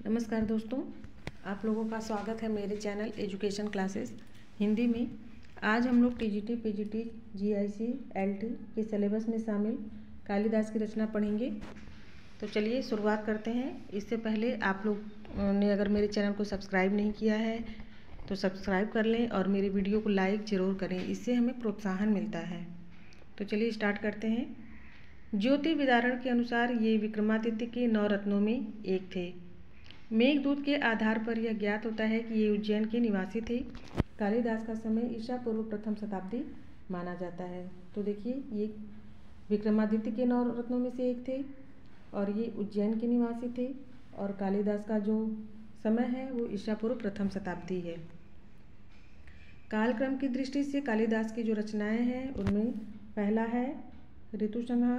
नमस्कार दोस्तों, आप लोगों का स्वागत है मेरे चैनल एजुकेशन क्लासेस हिंदी में। आज हम लोग टीजीटी, पीजीटी, जीआईसी, एलटी के सिलेबस में शामिल कालिदास की रचना पढ़ेंगे। तो चलिए शुरुआत करते हैं। इससे पहले आप लोग ने अगर मेरे चैनल को सब्सक्राइब नहीं किया है तो सब्सक्राइब कर लें और मेरी वीडियो को लाइक ज़रूर करें, इससे हमें प्रोत्साहन मिलता है। तो चलिए स्टार्ट करते हैं। ज्योति विदारण के अनुसार ये विक्रमादित्य के 9 रत्नों में एक थे। मेघदूत के आधार पर यह ज्ञात होता है कि ये उज्जैन के निवासी थे। कालिदास का समय ईसा पूर्व प्रथम शताब्दी माना जाता है। तो देखिए, ये विक्रमादित्य के 9 रत्नों में से एक थे और ये उज्जैन के निवासी थे और कालिदास का जो समय है वो ईसा पूर्व प्रथम शताब्दी है। कालक्रम की दृष्टि से कालिदास की जो रचनाएं हैं उनमें पहला है ऋतु संहार,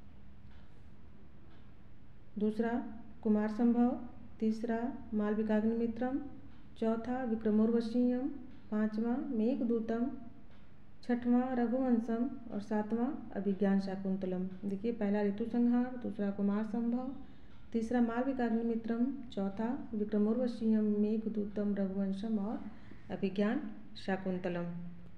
दूसरा कुमार संभव, तीसरा मालविकाग्निमित्रम, चौथा विक्रमोर्वशीयम, पांचवा मेघदूतम, छठवां रघुवंशम और सातवां अभिज्ञान शाकुंतलम। देखिए, पहला ऋतु संहार, दूसरा कुमार संभव, तीसरा मालविकाग्निमित्रम, चौथा विक्रमोर्वशीयम, मेघदूतम, रघुवंशम और अभिज्ञान शाकुंतलम।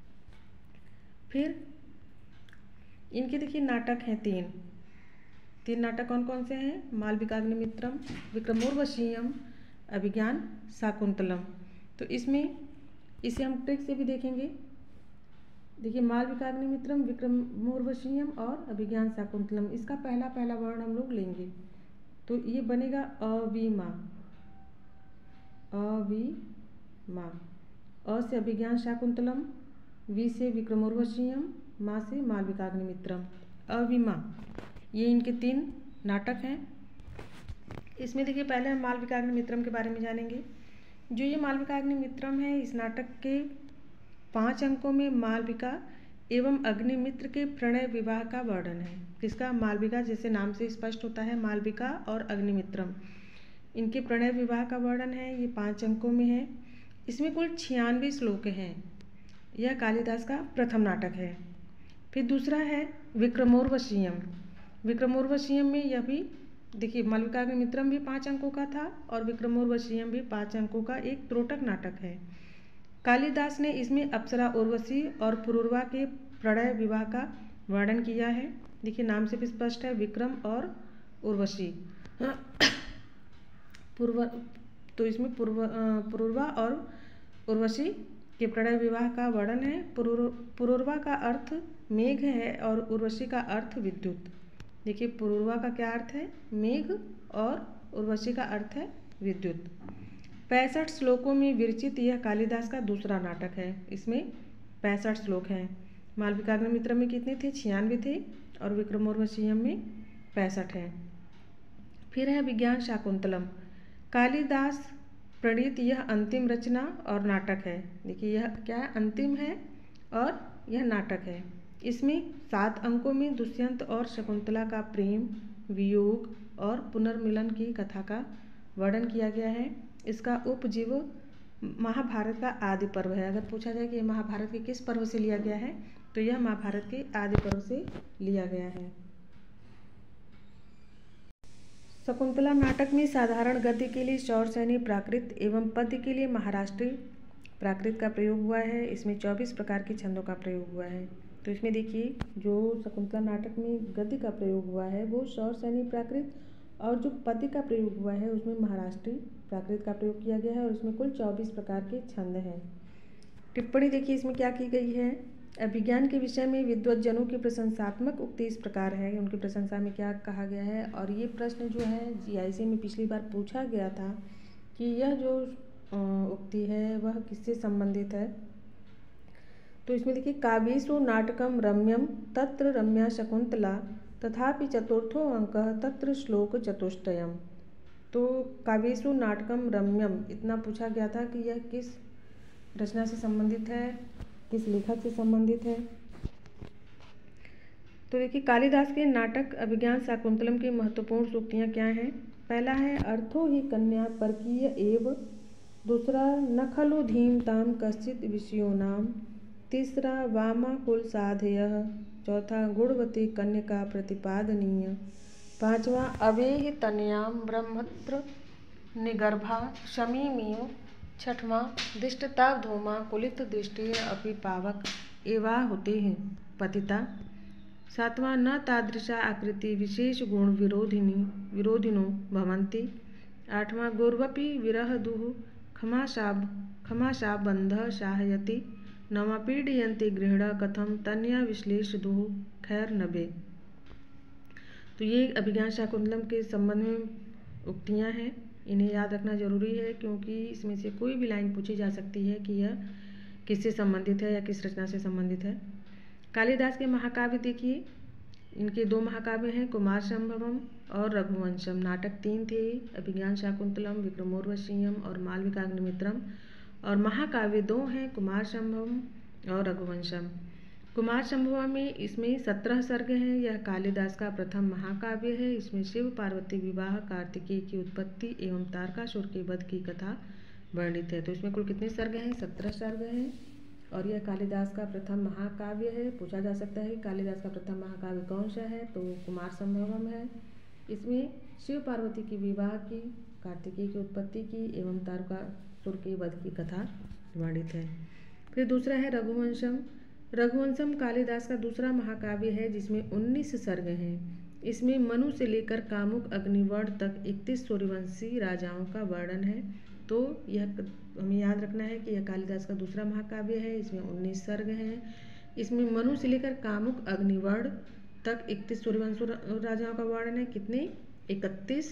फिर इनके देखिए नाटक हैं तीन नाटक कौन कौन से हैं? मालविकाग्निमित्रम, विक्रमोर्वशीयम, अभिज्ञान शाकुंतलम। तो इसमें इसे हम ट्रिक से भी देखेंगे। देखिए, मालविकाग्निमित्रम, विक्रमोर्वशीयम और अभिज्ञान शाकुंतलम, इसका पहला वर्ण हम लोग लेंगे तो ये बनेगा अविमा। अ से अभिज्ञान शाकुंतलम, वी से विक्रमोर्वशीयम, मा से मालविकाग्निमित्रम। अविमा, ये इनके 3 नाटक हैं। इसमें देखिए, पहले हम मालविकाग्निमित्रम के बारे में जानेंगे। जो ये मालविकाग्निमित्रम है, इस नाटक के 5 अंकों में मालविका एवं अग्निमित्र के प्रणय विवाह का वर्णन है। किसका? मालविका, जैसे नाम से स्पष्ट होता है, मालविका और अग्निमित्रम, इनके प्रणय विवाह का वर्णन है। ये 5 अंकों में है। इसमें कुल 96 श्लोक हैं। यह कालिदास का प्रथम नाटक है। फिर दूसरा है विक्रमोर्वशीयम। विक्रमोर्वशीयम में यह भी देखिए, मालविकाग्निमित्रम भी 5 अंकों का था और विक्रमोर्वशीयम भी 5 अंकों का एक त्रोटक नाटक है। कालिदास ने इसमें अप्सरा उर्वशी और पुरूरवा के प्रणय विवाह का वर्णन किया है। देखिए, नाम से भी स्पष्ट है, विक्रम और उर्वशी। तो इसमें पुरूरवा और उर्वशी के प्रणय विवाह का वर्णन है। पुरूरवा का अर्थ मेघ है और उर्वशी का अर्थ विद्युत। देखिए, पुरूरवा का क्या अर्थ है? मेघ, और उर्वशी का अर्थ है विद्युत। 65 श्लोकों में विरचित यह कालिदास का दूसरा नाटक है। इसमें 65 श्लोक हैं। मालविकाग्निमित्रम में कितने थे? 96 थे और विक्रमोर्वशीयम में 65 हैं। फिर है विज्ञान शाकुंतलम। कालिदास प्रणीत यह अंतिम रचना और नाटक है। देखिए, यह क्या है? अंतिम है और यह नाटक है। इसमें 7 अंकों में दुष्यंत और शकुंतला का प्रेम, वियोग और पुनर्मिलन की कथा का वर्णन किया गया है। इसका उपजीव महाभारत का आदि पर्व है। अगर पूछा जाए कि महाभारत के किस पर्व से लिया गया है तो यह महाभारत के आदि पर्व से लिया गया है। शकुंतला नाटक में साधारण गद्य के लिए शौरसैनी प्राकृत एवं पद्य के लिए महाराष्ट्रीय प्राकृत का प्रयोग हुआ है। इसमें 24 प्रकार के छंदों का प्रयोग हुआ है। तो इसमें देखिए, जो शकुंतला नाटक में गद्य का प्रयोग हुआ है वो शौरसैनी प्राकृत, और जो पद्य का प्रयोग हुआ है उसमें महाराष्ट्रीय प्राकृत का प्रयोग किया गया है और उसमें कुल 24 प्रकार के छंद हैं। टिप्पणी देखिए, इसमें क्या की गई है? अभिज्ञान के विषय में विद्वज्जनों की प्रशंसात्मक उक्ति इस प्रकार है। उनकी प्रशंसा में क्या कहा गया है? और ये प्रश्न जो है जीआईसी में पिछली बार पूछा गया था कि यह जो उक्ति है वह किससे संबंधित है। तो इसमें देखिए, काव्येषु नाटकम रम्यम तत्र रम्या शकुंतला तथापि चतुर्थो अंकः तत्र श्लोक चतुष्टयम। तो काव्येषु नाटकम रम्यम, इतना पूछा गया था कि यह किस रचना से संबंधित है, किस लेखक से संबंधित है। तो देखिए, कालिदास के नाटक अभिज्ञान शाकुंतलम की महत्वपूर्ण सूक्तियाँ क्या हैं? पहला है अर्थो ही कन्या परकीय एव, दूसरा न खलु धीमताम कश्चित विषयो नाम, तीसरा वामा कुल साधयः, चौथा गुणवती कन्यका प्रतिपादनीय, पांचवा अवेहि तनयाम ब्रह्मत्र निगर्भा शमीमीव। छठवां दिष्टताव धूमा कुलित दृष्टि अपि पावक एवा होते हैं पतिता। सातवां न तादृशा आकृति विशेष गुण विरोधिनो भवन्ति। आठवां गुर्वपि विरह दुः क्षमाशाबंध साहयति। नवा पीडयन्ति गृहिण कथम तन्या विश्लेष दुः खैर नबे। तो ये अभिज्ञान शाकुंतलम के संबंध में उक्तियाँ हैं, इन्हें याद रखना जरूरी है क्योंकि इसमें से कोई भी लाइन पूछी जा सकती है कि यह किससे संबंधित है या किस रचना से संबंधित है। कालिदास के महाकाव्य देखिए, इनके 2 महाकाव्य हैं, कुमार संभवम और रघुवंशम। नाटक 3 थे, अभिज्ञान शाकुंतलम, विक्रमोर्वशीयम और मालविकाग्निमित्रम। और महाकाव्य 2 हैं, कुमार संभवम और रघुवंशम। कुमार संभवम में इसमें 17 सर्ग हैं। यह कालिदास का प्रथम महाकाव्य है। इसमें शिव पार्वती विवाह, कार्तिकेय की उत्पत्ति एवं तारकासुर के वध की कथा वर्णित है। तो इसमें कुल कितने सर्ग हैं? 17 सर्ग हैं और यह कालिदास का प्रथम महाकाव्य है। पूछा जा सकता है कालिदास का प्रथम महाकाव्य कौन सा है, तो कुमार संभवम है। इसमें शिव पार्वती की विवाह की, कार्तिकेय की उत्पत्ति की एवं तारकासुर के वध की कथा वर्णित है। फिर दूसरा है रघुवंशम। रघुवंशम कालिदास का दूसरा महाकाव्य है जिसमें 19 सर्ग हैं। इसमें मनु से लेकर कामुक अग्निवर्ण तक 31 सूर्यवंशी राजाओं का वर्णन है। तो यह हमें याद रखना है कि यह कालिदास का दूसरा महाकाव्य है। इसमें 19 सर्ग हैं। इसमें मनु से लेकर कामुक अग्निवर्ण तक 31 सूर्यवंशी राजाओं का वर्णन है। कितने? 31।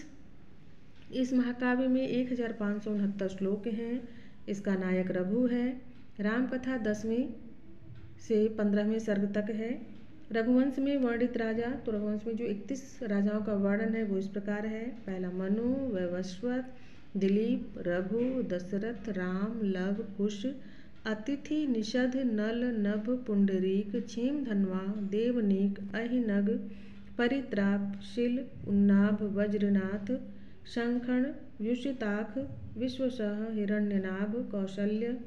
इस महाकाव्य में 1569 श्लोक हैं। इसका नायक रघु है। रामकथा 10वें से 15वें सर्ग तक है। रघुवंश में वर्णित राजा, तो रघुवंश में जो 31 राजाओं का वर्णन है वो इस प्रकार है। पहला मनु, वैवस्वत, दिलीप, रघु, दशरथ, राम, लव, कुश, अतिथि, निषद, नल, नभ, पुंडरीक, क्षेम धनवा, देवनीक, अहिनग, परित्राप, शिल, उन्नाभ, वज्रनाथ, शंखण, व्युषिताख, विश्वसह, हिरण्यनाभ, कौशल्य,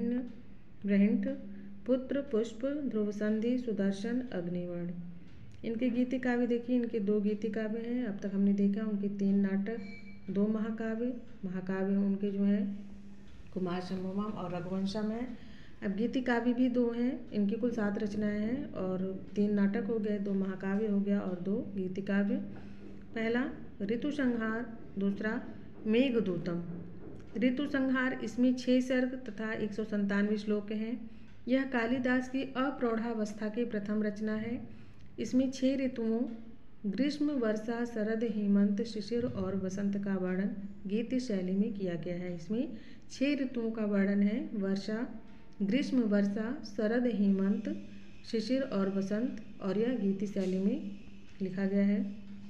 ब्रहिंठ, पुत्र, पुष्प, ध्रुवसंधि, सुदर्शन, अग्निवर्ण। इनके गीति काव्य देखिए, इनके 2 गीति काव्य हैं। अब तक हमने देखा उनके 3 नाटक, 2 महाकाव्य उनके जो हैं कुमार संभवम और रघुवंशम है। अब गीति काव्य भी 2 हैं। इनकी कुल 7 रचनाएं हैं और 3 नाटक हो गए, 2 महाकाव्य हो गया और 2 गीति काव्य। पहला ऋतु संहार, दूसरा मेघदूतम। ऋतु संहार, इसमें 6 सर्ग तथा 197 श्लोक हैं। यह कालिदास की अप्रौढ़ावस्था की प्रथम रचना है। इसमें 6 ऋतुओं ग्रीष्म, वर्षा, शरद, हेमंत, शिशिर और वसंत का वर्णन गीति शैली में किया गया है। इसमें 6 ऋतुओं का वर्णन है, वर्षा, ग्रीष्म, वर्षा, शरद, हेमंत, शिशिर और वसंत, और यह गीति शैली में लिखा गया है।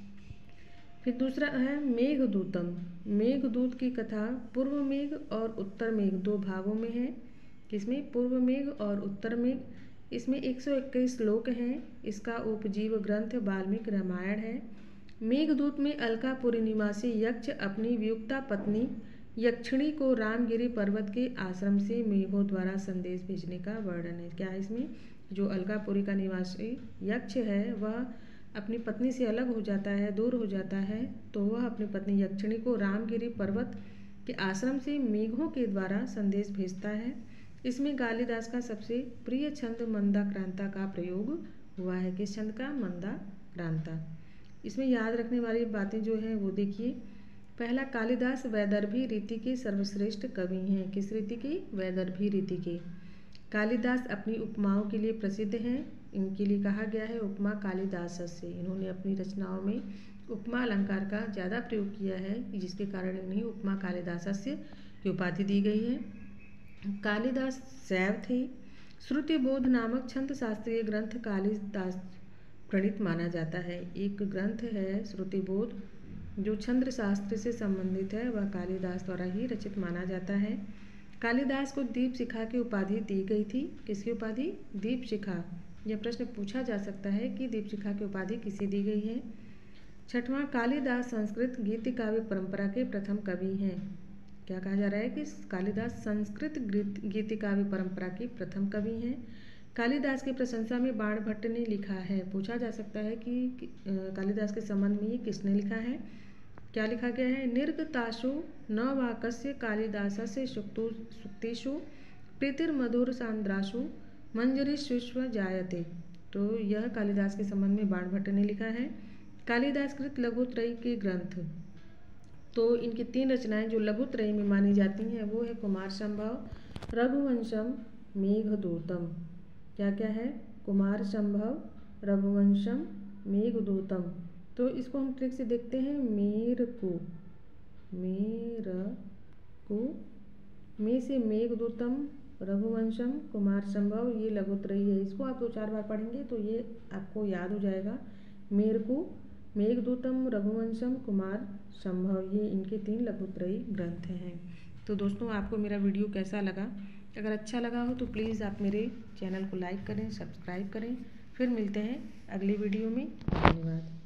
फिर दूसरा है मेघदूतम। मेघदूत की कथा पूर्व मेघ और उत्तर मेघ 2 भागों में है। किसमें? पूर्व मेघ और उत्तर मेघ। इसमें 121 श्लोक हैं। इसका उपजीव ग्रंथ वाल्मीकि रामायण है। मेघदूत में अलकापुरी निवासी यक्ष अपनी वियुक्ता पत्नी यक्षिणी को रामगिरी पर्वत के आश्रम से मेघों द्वारा संदेश भेजने का वर्णन है। क्या है इसमें? जो अलकापुरी का निवासी यक्ष है वह अपनी पत्नी से अलग हो जाता है, दूर हो जाता है, तो वह अपनी पत्नी यक्षिणी को रामगिरी पर्वत के आश्रम से मेघों के द्वारा संदेश भेजता है। इसमें कालिदास का सबसे प्रिय छंद मंदाक्रांता का प्रयोग हुआ है। किस छंद का? मंदाक्रांता। इसमें याद रखने वाली बातें जो हैं वो देखिए। पहला, कालिदास वैदर्भी रीति के सर्वश्रेष्ठ कवि हैं। किस रीति के? वैदर्भी रीति के। कालिदास अपनी उपमाओं के लिए प्रसिद्ध हैं। इनके लिए कहा गया है उपमा कालिदासस्य। इन्होंने अपनी रचनाओं में उपमा अलंकार का ज़्यादा प्रयोग किया है, जिसके कारण इन्हें उपमा कालिदासस्य की उपाधि दी गई है। कालिदास शैव थे। श्रुतिबोध नामक छंद शास्त्रीय ग्रंथ कालिदास प्रणीत माना जाता है। एक ग्रंथ है श्रुतिबोध जो छंद शास्त्र से संबंधित है, वह कालिदास द्वारा ही रचित माना जाता है। कालिदास को दीपशिखा की उपाधि दी गई थी। किसकी उपाधि? दीपशिखा। यह प्रश्न पूछा जा सकता है कि दीपशिखा की उपाधि किसे दी गई है। छठवां, कालिदास संस्कृत गीति काव्य परंपरा के प्रथम कवि हैं। क्या कहा जा रहा है कि कालिदास संस्कृत गीति काव्य परंपरा के प्रथम कवि हैं। कालिदास की प्रशंसा में बाणभट्ट ने लिखा है। पूछा जा सकता है कि कालिदास के संबंध में ये किसने लिखा है, क्या लिखा गया है? निर्गतासु न वाक्स्य कालिदासस्य सूक्तिषु प्रीतिर्मधुर सांद्रासु मंजरीष्व जायते। तो यह कालिदास के संबंध में बाणभट्ट ने लिखा है। कालिदास कृत लघुत्रयी के ग्रंथ, तो इनकी 3 रचनाएं जो लघुत्रयी में मानी जाती हैं वो है कुमार संभव, रघुवंशम, मेघदूतम। क्या क्या है? कुमार संभव, रघुवंशम, मेघदूतम। तो इसको हम ट्रिक से देखते हैं। मेर को मे से मेघदूतम, रघुवंशम, कुमार संभव, ये लघुत्रयी है। इसको आप 2-4 बार पढ़ेंगे तो ये आपको याद हो जाएगा। मेर को, मेघदूतम, रघुवंशम, कुमार संभव, ये इनके 3 लघुत्रयी ग्रंथ हैं। तो दोस्तों आपको मेरा वीडियो कैसा लगा? अगर अच्छा लगा हो तो प्लीज़ आप मेरे चैनल को लाइक करें, सब्सक्राइब करें। फिर मिलते हैं अगली वीडियो में। धन्यवाद।